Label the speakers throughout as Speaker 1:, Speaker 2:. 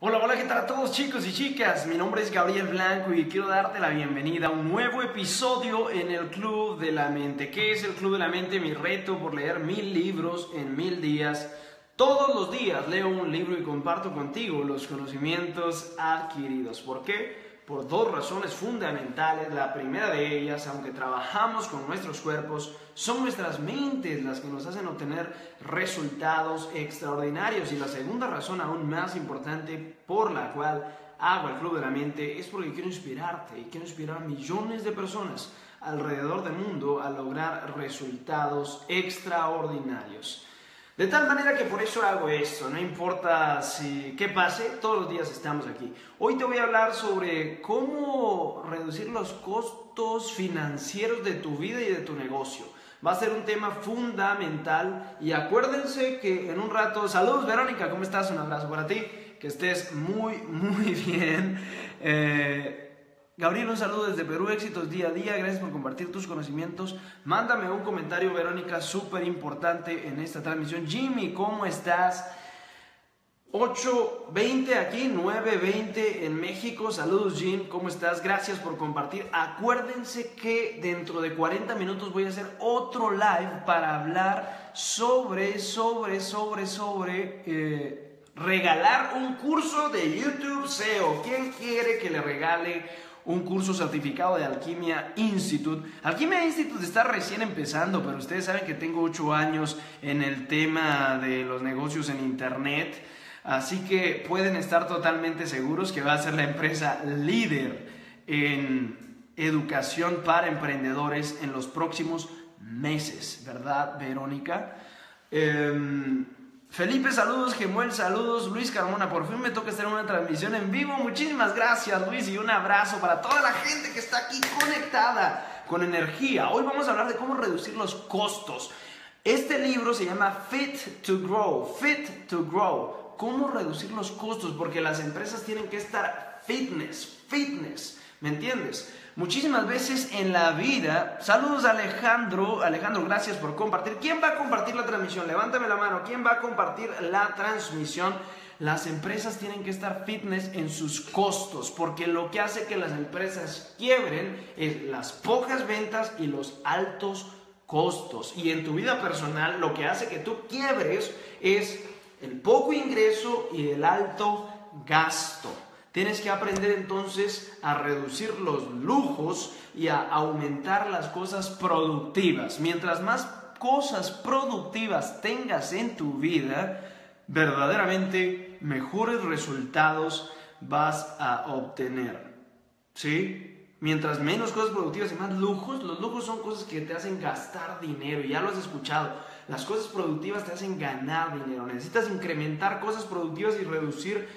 Speaker 1: Hola, hola, ¿qué tal a todos, chicos y chicas? Mi nombre es Gabriel Blanco y quiero darte la bienvenida a un nuevo episodio en el Club de la Mente. ¿Qué es el Club de la Mente? Mi reto por leer 1000 libros en 1000 días. Todos los días leo un libro y comparto contigo los conocimientos adquiridos. ¿Por qué? Por dos razones fundamentales. La primera de ellas, aunque trabajamos con nuestros cuerpos, son nuestras mentes las que nos hacen obtener resultados extraordinarios. Y la segunda razón, aún más importante, por la cual hago el Club de la Mente, es porque quiero inspirarte y quiero inspirar a millones de personas alrededor del mundo a lograr resultados extraordinarios. De tal manera que por eso hago esto, no importa qué pase, todos los días estamos aquí. Hoy te voy a hablar sobre cómo reducir los costos financieros de tu vida y de tu negocio. Va a ser un tema fundamental y acuérdense que en un rato... Saludos Verónica, ¿cómo estás? Un abrazo para ti, que estés muy bien. Gabriel, un saludo desde Perú, éxitos día a día, gracias por compartir tus conocimientos. Mándame un comentario, Verónica, súper importante en esta transmisión. Jimmy, ¿cómo estás? 8:20 aquí, 9:20 en México. Saludos, Jim, ¿cómo estás? Gracias por compartir. Acuérdense que dentro de 40 minutos voy a hacer otro live para hablar sobre regalar un curso de YouTube SEO. ¿Quién quiere que le regale un curso certificado de Alquimia Institute? Alquimia Institute está recién empezando, pero ustedes saben que tengo 8 años en el tema de los negocios en internet, así que pueden estar totalmente seguros que va a ser la empresa líder en educación para emprendedores en los próximos meses, ¿verdad, Verónica? Felipe, saludos. Gemuel, saludos. Luis Carmona, por fin me toca estar en una transmisión en vivo. Muchísimas gracias, Luis, y un abrazo para toda la gente que está aquí conectada con energía. Hoy vamos a hablar de cómo reducir los costos. Este libro se llama Fit to Grow. Fit to Grow. Cómo reducir los costos, porque las empresas tienen que estar fitness, ¿me entiendes? Muchísimas veces en la vida... Saludos Alejandro, gracias por compartir. ¿Quién va a compartir la transmisión? Levántame la mano. ¿Quién va a compartir la transmisión? Las empresas tienen que estar fitness en sus costos, porque lo que hace que las empresas quiebren es las pocas ventas y los altos costos. Y en tu vida personal lo que hace que tú quiebres es el poco ingreso y el alto gasto. Tienes que aprender entonces a reducir los lujos y a aumentar las cosas productivas. Mientras más cosas productivas tengas en tu vida, verdaderamente mejores resultados vas a obtener. ¿Sí? Mientras menos cosas productivas y más lujos, los lujos son cosas que te hacen gastar dinero, y ya lo has escuchado. Las cosas productivas te hacen ganar dinero. Necesitas incrementar cosas productivas y reducir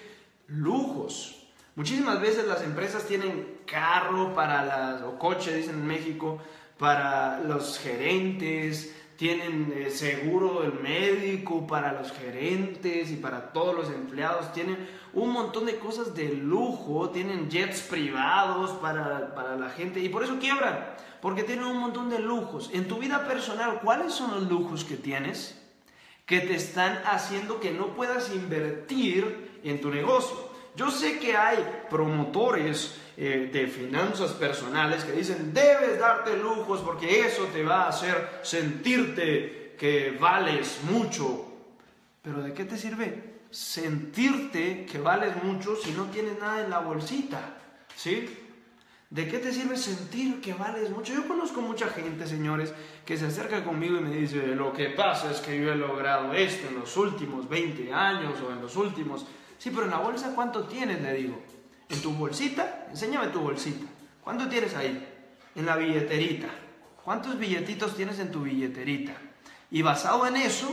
Speaker 1: lujos. Muchísimas veces las empresas tienen carro o coche, dicen en México, para los gerentes, tienen seguro del médico para los gerentes y para todos los empleados, tienen un montón de cosas de lujo, tienen jets privados para la gente, y por eso quiebran, porque tienen un montón de lujos. En tu vida personal, ¿cuáles son los lujos que tienes que te están haciendo que no puedas invertir en tu negocio? Yo sé que hay promotores de finanzas personales que dicen: debes darte lujos porque eso te va a hacer sentirte que vales mucho. Pero ¿de qué te sirve sentirte que vales mucho si no tienes nada en la bolsita? ¿Sí? ¿De qué te sirve sentir que vales mucho? Yo conozco mucha gente, señores, que se acerca conmigo y me dice: lo que pasa es que yo he logrado esto en los últimos 20 años o en los últimos... Sí, pero en la bolsa, ¿cuánto tienes? Le digo. ¿En tu bolsita? Enséñame tu bolsita. ¿Cuánto tienes ahí? En la billeterita. ¿Cuántos billetitos tienes en tu billeterita? Y basado en eso,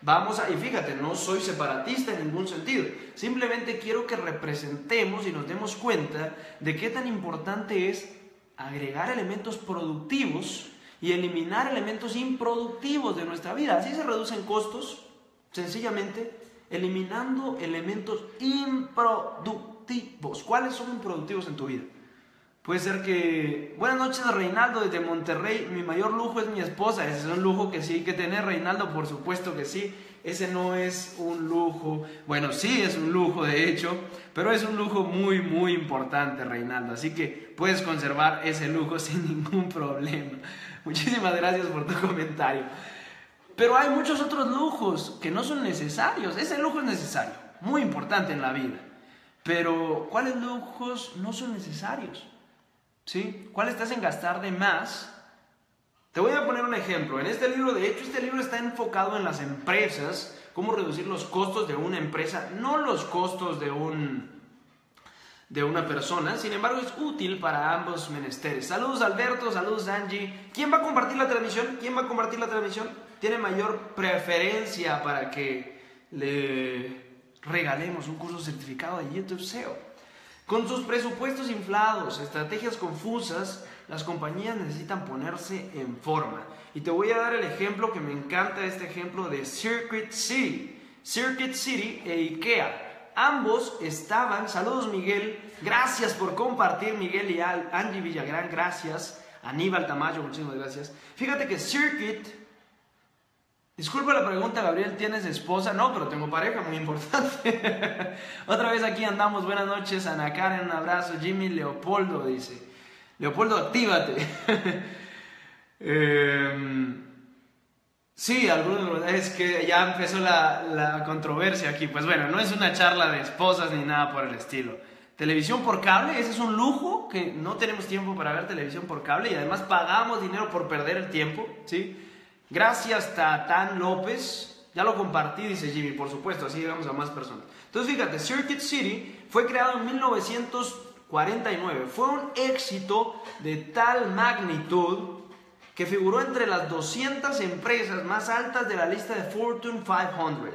Speaker 1: y fíjate, no soy separatista en ningún sentido. Simplemente quiero que representemos y nos demos cuenta de qué tan importante es agregar elementos productivos y eliminar elementos improductivos de nuestra vida. Así se reducen costos, sencillamente eliminando elementos improductivos. ¿Cuáles son improductivos en tu vida? Puede ser que... Buenas noches, Reinaldo, desde Monterrey. Mi mayor lujo es mi esposa. Ese es un lujo que sí hay que tener, Reinaldo, por supuesto que sí. ese no es un lujo. Bueno, sí es un lujo de hecho, pero es un lujo muy, muy importante, Reinaldo. Así que puedes conservar ese lujo sin ningún problema. Muchísimas gracias por tu comentario. Pero hay muchos otros lujos que no son necesarios. Ese lujo es necesario, muy importante en la vida. Pero, ¿cuáles lujos no son necesarios? ¿Sí? ¿Cuáles te hacen gastar de más? Te voy a poner un ejemplo. En este libro, de hecho, este libro está enfocado en las empresas, cómo reducir los costos de una empresa, no los costos de una persona. Sin embargo, es útil para ambos menesteres. Saludos Alberto, saludos Angie. ¿Quién va a compartir la transmisión? ¿Quién va a compartir la transmisión? ¿Tiene mayor preferencia para que le regalemos un curso certificado de YouTube SEO? Con sus presupuestos inflados, estrategias confusas, las compañías necesitan ponerse en forma. Y te voy a dar el ejemplo que me encanta, este ejemplo de Circuit City. Circuit City e IKEA. Ambos estaban, saludos Miguel, gracias por compartir, Miguel y Angie Villagrán, gracias. Aníbal Tamayo, muchísimas gracias. Fíjate que Circuit, disculpa la pregunta, Gabriel, ¿tienes esposa? No, pero tengo pareja, muy importante. Otra vez aquí andamos, buenas noches, Ana Karen, un abrazo. Jimmy Leopoldo dice, Leopoldo, actívate. Sí, es que ya empezó la controversia aquí. Pues bueno, no es una charla de esposas ni nada por el estilo. Televisión por cable, ese es un lujo, que no tenemos tiempo para ver televisión por cable y además pagamos dinero por perder el tiempo, ¿sí? Gracias Tatán López, ya lo compartí, dice Jimmy, por supuesto, así llegamos a más personas. Entonces fíjate, Circuit City fue creado en 1949, fue un éxito de tal magnitud que figuró entre las 200 empresas más altas de la lista de Fortune 500.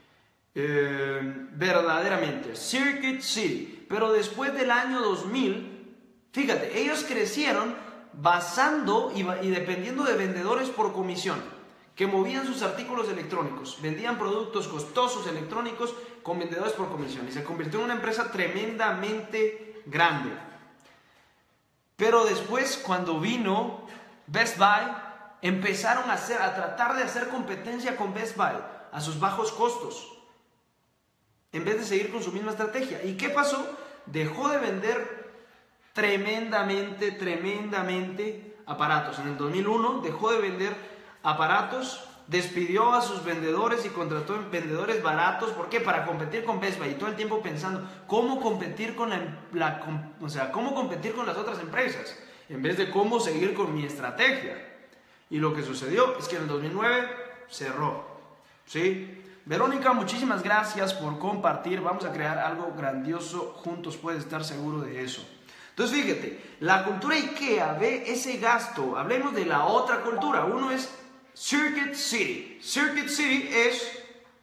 Speaker 1: Verdaderamente, Circuit City. Pero después del año 2000, fíjate, ellos crecieron basando y dependiendo de vendedores por comisión, que movían sus artículos electrónicos, vendían productos costosos electrónicos con vendedores por comisión y se convirtió en una empresa tremendamente grande. Pero después, cuando vino Best Buy, empezaron a tratar de hacer competencia con Best Buy a sus bajos costos, en vez de seguir con su misma estrategia. ¿Y qué pasó? Dejó de vender tremendamente aparatos. En el 2001 dejó de vender aparatos, despidió a sus vendedores y contrató vendedores baratos. ¿Por qué? Para competir con Best Buy. Y todo el tiempo pensando, ¿cómo competir con cómo competir con las otras empresas? En vez de cómo seguir con mi estrategia. Y lo que sucedió es que en el 2009 cerró. ¿Sí? Verónica, muchísimas gracias por compartir. Vamos a crear algo grandioso juntos, puedes estar seguro de eso. Entonces fíjate, la cultura IKEA ve ese gasto. Hablemos de la otra cultura. Uno es Circuit City. Circuit City es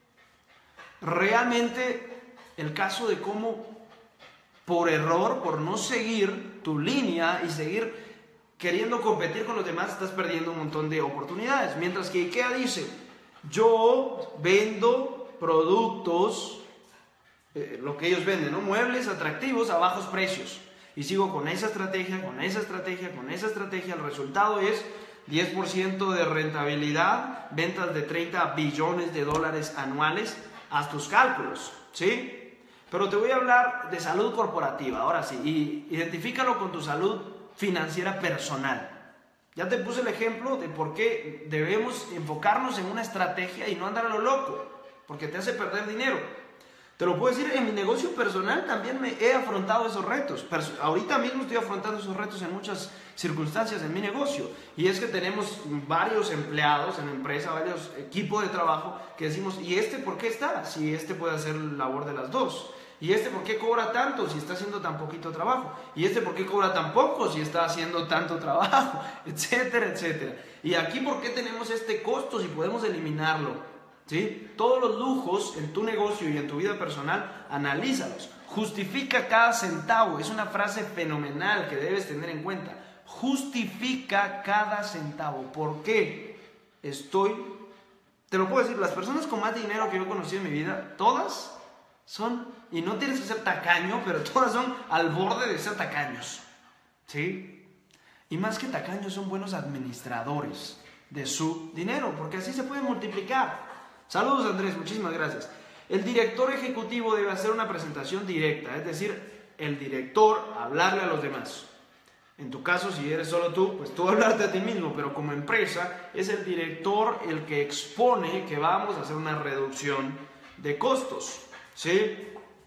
Speaker 1: realmente el caso de cómo por error, por no seguir tu línea y seguir queriendo competir con los demás, estás perdiendo un montón de oportunidades. Mientras que IKEA dice, yo vendo productos, lo que ellos venden, ¿no? Muebles atractivos a bajos precios. Y sigo con esa estrategia. El resultado es 10% de rentabilidad, ventas de 30 billones de dólares anuales. Haz tus cálculos, ¿sí? Pero te voy a hablar de salud corporativa, ahora sí. Y identifícalo con tu salud financiera personal. Ya te puse el ejemplo de por qué debemos enfocarnos en una estrategia y no andar a lo loco, porque te hace perder dinero. Te lo puedo decir, en mi negocio personal también me he afrontado esos retos. Ahorita mismo estoy afrontando esos retos en muchas circunstancias en mi negocio. Y es que tenemos varios empleados en la empresa, varios equipos de trabajo que decimos, ¿y este por qué está? Si este puede hacer la labor de las dos. ¿Y este por qué cobra tanto si está haciendo tan poquito trabajo? ¿Y este por qué cobra tan poco si está haciendo tanto trabajo? Etcétera, etcétera. ¿Y aquí por qué tenemos este costo si podemos eliminarlo? ¿Sí? Todos los lujos en tu negocio y en tu vida personal, analízalos. Justifica cada centavo. Es una frase fenomenal que debes tener en cuenta. Justifica cada centavo. ¿Por qué te lo puedo decir, las personas con más dinero que yo he conocido en mi vida, todas son, y no tienes que ser tacaño, pero todas son al borde de ser tacaños, ¿sí? Y más que tacaños, son buenos administradores de su dinero, porque así se puede multiplicar, Saludos Andrés, muchísimas gracias. El director ejecutivo debe hacer una presentación directa, es decir, el director hablarle a los demás. En tu caso, si eres solo tú, pues tú hablarte a ti mismo, pero como empresa es el director el que expone que vamos a hacer una reducción de costos, ¿sí?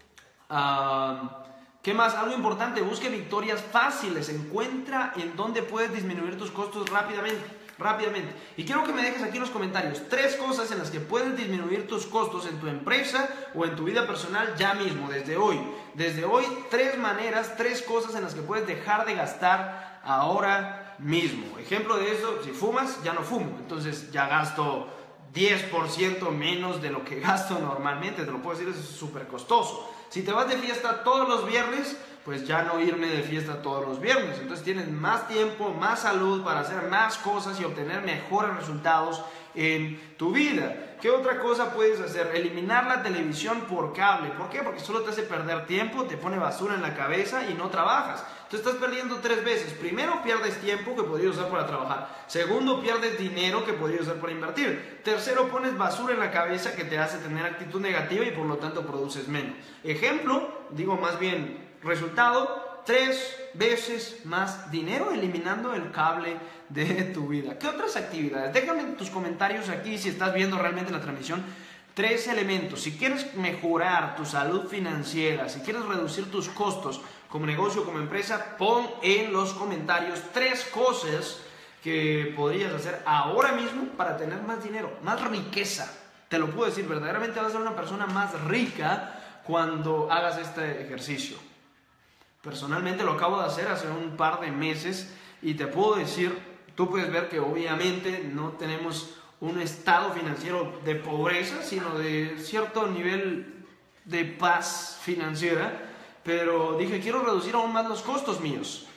Speaker 1: ¿Qué más? Algo importante, busque victorias fáciles, encuentra en dónde puedes disminuir tus costos rápidamente. Y quiero que me dejes aquí en los comentarios 3 cosas en las que puedes disminuir tus costos en tu empresa o en tu vida personal ya mismo, desde hoy. Desde hoy, 3 maneras, 3 cosas en las que puedes dejar de gastar ahora mismo. Ejemplo de eso, si fumas, ya no fumo, entonces ya gasto 10% menos de lo que gasto normalmente, te lo puedo decir, es súper costoso. Si te vas de fiesta todos los viernes, pues ya no irme de fiesta todos los viernes. Entonces tienes más tiempo, más salud para hacer más cosas y obtener mejores resultados en tu vida. ¿Qué otra cosa puedes hacer? Eliminar la televisión por cable. ¿Por qué? Porque solo te hace perder tiempo, te pone basura en la cabeza y no trabajas. Tú estás perdiendo 3 veces. Primero, pierdes tiempo que podrías usar para trabajar. Segundo, pierdes dinero que podrías usar para invertir. Tercero, pones basura en la cabeza que te hace tener actitud negativa y por lo tanto produces menos. Ejemplo, digo más bien resultado, 3 veces más dinero eliminando el cable de tu vida. ¿Qué otras actividades? Déjame en tus comentarios aquí si estás viendo realmente la transmisión. 3 elementos. Si quieres mejorar tu salud financiera, si quieres reducir tus costos como negocio, como empresa, pon en los comentarios 3 cosas que podrías hacer ahora mismo para tener más dinero, más riqueza. Te lo puedo decir, verdaderamente vas a ser una persona más rica cuando hagas este ejercicio. Personalmente lo acabo de hacer hace un par de meses y te puedo decir, tú puedes ver que obviamente no tenemos un estado financiero de pobreza, sino de cierto nivel de paz financiera, pero dije, quiero reducir aún más los costos míos.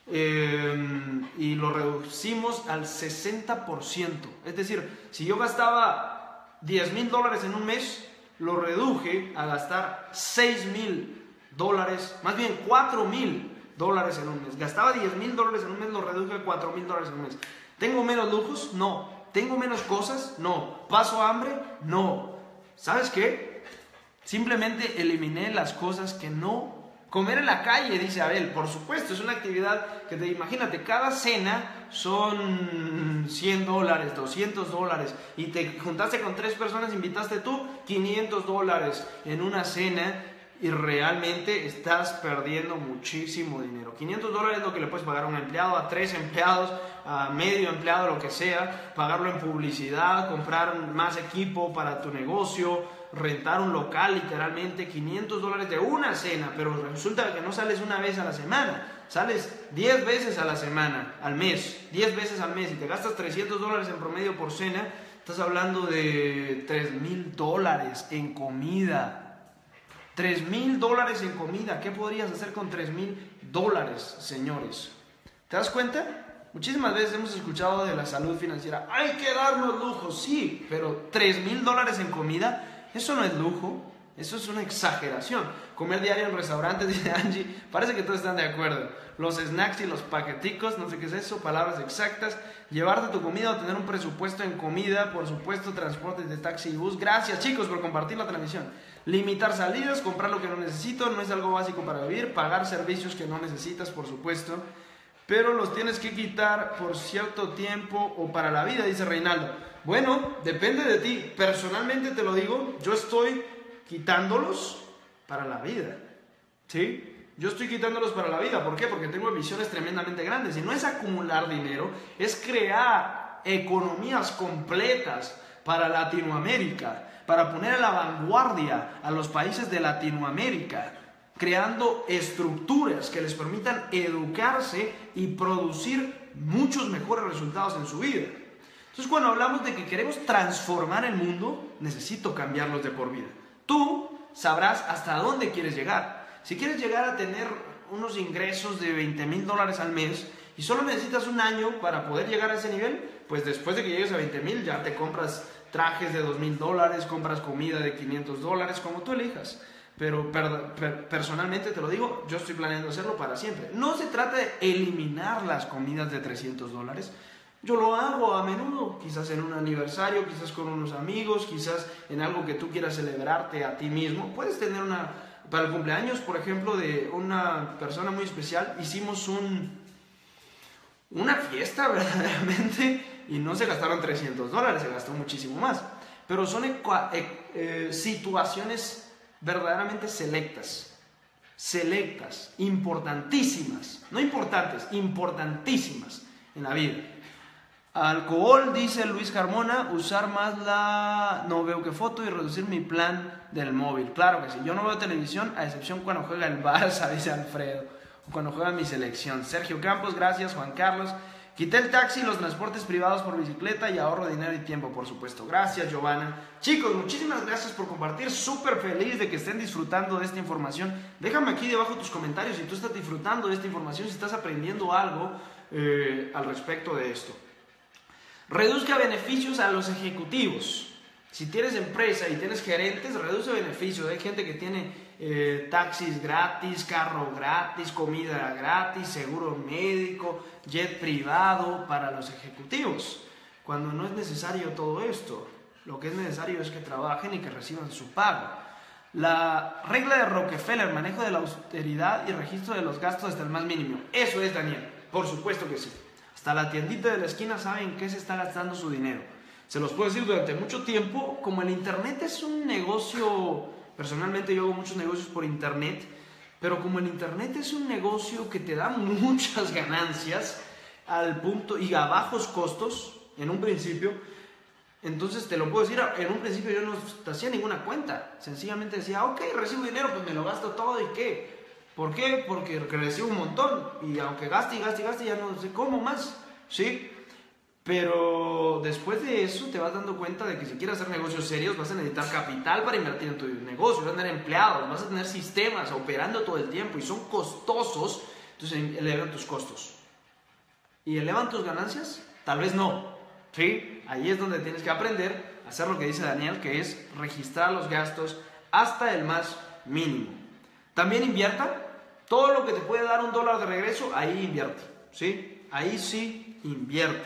Speaker 1: Y lo reducimos al 60%. Es decir, si yo gastaba $10,000 en un mes, lo reduje a gastar $6,000, más bien $4,000 en un mes. Gastaba $10,000 en un mes, lo reduje a $4,000 en un mes. ¿Tengo menos lujos? No. ¿Tengo menos cosas? No. ¿Paso hambre? No. ¿Sabes qué? Simplemente eliminé las cosas que no. Comer en la calle, dice Abel, por supuesto, es una actividad que imagínate, cada cena son $100, $200 y te juntaste con 3 personas, invitaste tú $500 en una cena y realmente estás perdiendo muchísimo dinero. $500 es lo que le puedes pagar a un empleado, a 3 empleados, a medio empleado, lo que sea, pagarlo en publicidad, comprar más equipo para tu negocio, rentar un local, literalmente $500 de una cena, pero resulta que no sales una vez a la semana, sales 10 veces a la semana, al mes, 10 veces al mes y te gastas $300 en promedio por cena, estás hablando de $3,000 en comida. $3,000 en comida. ¿Qué podrías hacer con $3,000, señores? ¿Te das cuenta? Muchísimas veces hemos escuchado de la salud financiera. Hay que darnos lujos, sí, pero $3,000 en comida, eso no es lujo, eso es una exageración. Comer diario en restaurantes, dice Angie, parece que todos están de acuerdo. Los snacks y los paqueticos, no sé qué es eso, palabras exactas. Llevarte tu comida o tener un presupuesto en comida, por supuesto, transportes de taxi y bus. Gracias, chicos, por compartir la transmisión. Limitar salidas, comprar lo que no necesito, no es algo básico para vivir. Pagar servicios que no necesitas, por supuesto, pero los tienes que quitar por cierto tiempo o para la vida, dice Reinaldo. Bueno, depende de ti. Personalmente te lo digo, yo estoy quitándolos para la vida, ¿sí? Yo estoy quitándolos para la vida. ¿Por qué? Porque tengo visiones tremendamente grandes y no es acumular dinero, es crear economías completas para Latinoamérica, para poner a la vanguardia a los países de Latinoamérica, creando estructuras que les permitan educarse y producir muchos mejores resultados en su vida. Entonces, cuando hablamos de que queremos transformar el mundo, necesito cambiarlos de por vida. Tú sabrás hasta dónde quieres llegar. Si quieres llegar a tener unos ingresos de $20,000 al mes y solo necesitas un año para poder llegar a ese nivel, pues después de que llegues a 20,000 ya te compras trajes de $2,000, compras comida de $500, como tú elijas. Pero personalmente te lo digo, yo estoy planeando hacerlo para siempre. No se trata de eliminar las comidas de $300. Yo lo hago a menudo, quizás en un aniversario, quizás con unos amigos, quizás en algo que tú quieras celebrarte a ti mismo. Puedes tener para el cumpleaños, por ejemplo, de una persona muy especial, hicimos una fiesta verdaderamente y no se gastaron $300, se gastó muchísimo más. Pero son situaciones verdaderamente selectas, importantísimas, no importantes, importantísimas en la vida. Alcohol, dice Luis Carmona, usar más la no veo que foto y reducir mi plan del móvil. Claro que sí, yo no veo televisión a excepción cuando juega el Barça, dice Alfredo, o cuando juega mi selección. Sergio Campos, gracias. Juan Carlos, quité el taxi y los transportes privados por bicicleta y ahorro dinero y tiempo, por supuesto. Gracias, Giovanna. Chicos, muchísimas gracias por compartir, súper feliz de que estén disfrutando de esta información. Déjame aquí debajo tus comentarios si tú estás disfrutando de esta información, si estás aprendiendo algo al respecto de esto. Reduzca beneficios a los ejecutivos. Si tienes empresa y tienes gerentes, reduce beneficios. Hay gente que tiene taxis gratis, carro gratis, comida gratis, seguro médico, jet privado para los ejecutivos. Cuando no es necesario todo esto, lo que es necesario es que trabajen y que reciban su pago. La regla de Rockefeller, manejo de la austeridad y registro de los gastos hasta el más mínimo. Eso es, Daniel, por supuesto que sí. Hasta la tiendita de la esquina saben qué se está gastando su dinero. Se los puedo decir durante mucho tiempo, como el internet es un negocio, personalmente yo hago muchos negocios por internet, pero como el internet es un negocio que te da muchas ganancias al punto y a bajos costos en un principio, entonces te lo puedo decir, en un principio yo no hacía ninguna cuenta, sencillamente decía, ok, recibo dinero, pues me lo gasto todo y qué. ¿Por qué? Porque recibo un montón y aunque gaste, ya no sé cómo más, ¿sí? Pero después de eso te vas dando cuenta de que si quieres hacer negocios serios vas a necesitar capital para invertir en tu negocio, vas a tener empleados, vas a tener sistemas operando todo el tiempo y son costosos, entonces elevan tus costos. ¿Y elevan tus ganancias? Tal vez no, ¿sí? Ahí es donde tienes que aprender a hacer lo que dice Daniel, que es registrar los gastos hasta el más mínimo. También invierta. Todo lo que te puede dar $1 de regreso, ahí invierte, ¿sí? Ahí sí invierte.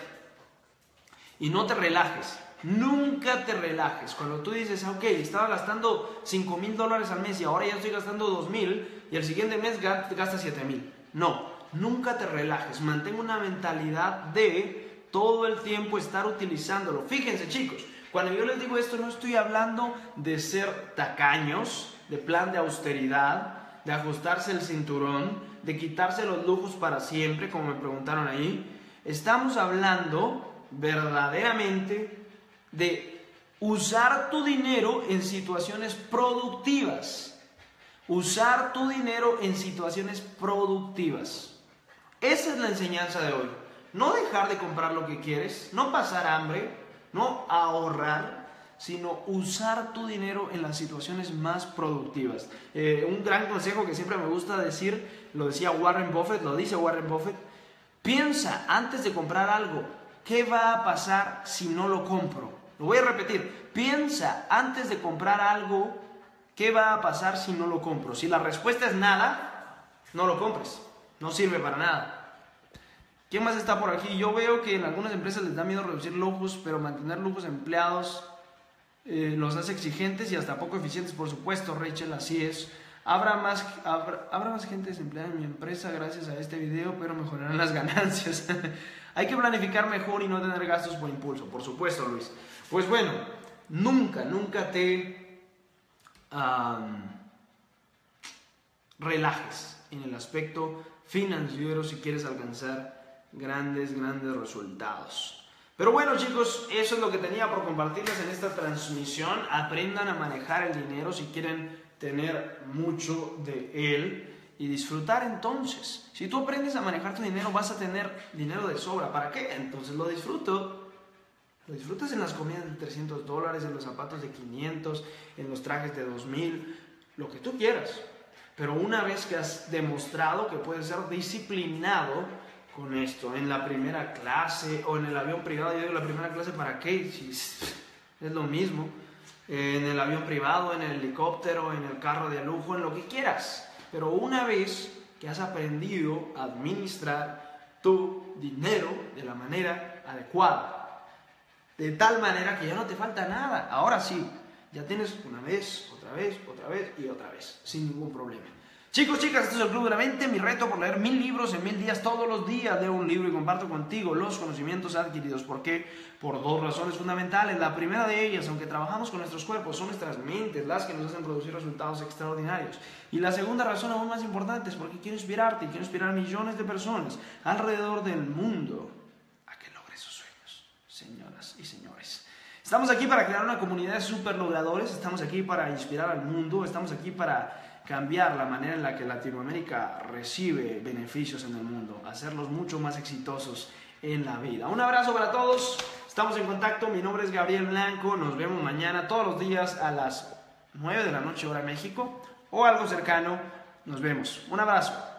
Speaker 1: Y no te relajes, nunca te relajes. Cuando tú dices, ok, estaba gastando $5,000 al mes y ahora ya estoy gastando 2,000 y el siguiente mes gasta 7,000. No, nunca te relajes. Mantén una mentalidad de todo el tiempo estar utilizándolo. Fíjense, chicos, cuando yo les digo esto, no estoy hablando de ser tacaños, de plan de austeridad, de ajustarse el cinturón, de quitarse los lujos para siempre, como me preguntaron ahí. Estamos hablando verdaderamente de usar tu dinero en situaciones productivas. Usar tu dinero en situaciones productivas. Esa es la enseñanza de hoy. No dejar de comprar lo que quieres, no pasar hambre, no ahorrar, sino usar tu dinero en las situaciones más productivas. Un gran consejo que siempre me gusta decir, lo decía Warren Buffett, lo dice Warren Buffett, piensa antes de comprar algo, ¿qué va a pasar si no lo compro? Lo voy a repetir, piensa antes de comprar algo, ¿qué va a pasar si no lo compro? Si la respuesta es nada, no lo compres, no sirve para nada. ¿Quién más está por aquí? Yo veo que en algunas empresas les da miedo reducir lujos, pero mantener lujos empleados los hace exigentes y hasta poco eficientes, por supuesto, Rachel, así es. Habrá más gente desempleada en mi empresa gracias a este video, pero mejorarán las ganancias. Hay que planificar mejor y no tener gastos por impulso, por supuesto, Luis. Pues bueno, nunca te relajes en el aspecto financiero si quieres alcanzar grandes resultados. Pero bueno, chicos, eso es lo que tenía por compartirles en esta transmisión. Aprendan a manejar el dinero si quieren tener mucho de él y disfrutar. Entonces, si tú aprendes a manejar tu dinero, vas a tener dinero de sobra. ¿Para qué? Entonces lo disfrutas en las comidas de $300, en los zapatos de 500, en los trajes de 2,000, lo que tú quieras. Pero una vez que has demostrado que puedes ser disciplinado con esto, en la primera clase o en el avión privado, yo digo la primera clase, ¿para qué? Si es lo mismo. En el avión privado, en el helicóptero, en el carro de lujo, en lo que quieras. Pero una vez que has aprendido a administrar tu dinero de la manera adecuada, de tal manera que ya no te falta nada. Ahora sí, ya tienes una vez, otra vez y otra vez, sin ningún problema. Chicos, chicas, este es el Club de la Mente, mi reto por leer 1000 libros en 1000 días. Todos los días leo un libro y comparto contigo los conocimientos adquiridos. ¿Por qué? Por dos razones fundamentales. La primera de ellas, aunque trabajamos con nuestros cuerpos, son nuestras mentes las que nos hacen producir resultados extraordinarios. Y la segunda razón, aún más importante, es porque quiero inspirarte y quiero inspirar a millones de personas alrededor del mundo a que logres sus sueños, señoras y señores. Estamos aquí para crear una comunidad de super logradores, estamos aquí para inspirar al mundo, estamos aquí para cambiar la manera en la que Latinoamérica recibe beneficios en el mundo, hacerlos mucho más exitosos en la vida. Un abrazo para todos, estamos en contacto, mi nombre es Gabriel Blanco, nos vemos mañana todos los días a las 9 de la noche hora México o algo cercano, nos vemos, un abrazo.